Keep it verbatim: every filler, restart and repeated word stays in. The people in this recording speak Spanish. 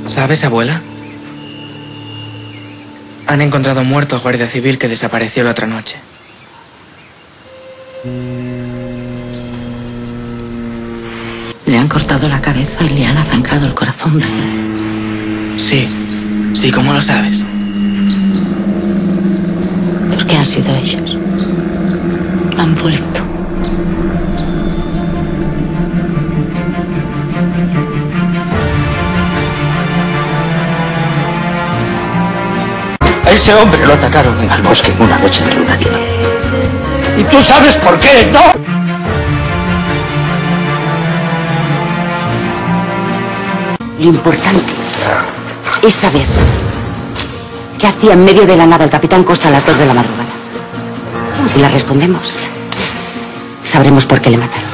¿Sabes, abuela? Han encontrado muerto al guardia civil que desapareció la otra noche. Le han cortado la cabeza y le han arrancado el corazón, ¿verdad? Sí, sí, ¿cómo lo sabes? Porque han sido ellos. Han vuelto. A ese hombre lo atacaron en el bosque en una noche de luna llena. ¿Y tú sabes por qué, no? Lo importante es saber qué hacía en medio de la nada el capitán Costa a las dos de la madrugada. Si la respondemos, sabremos por qué le mataron.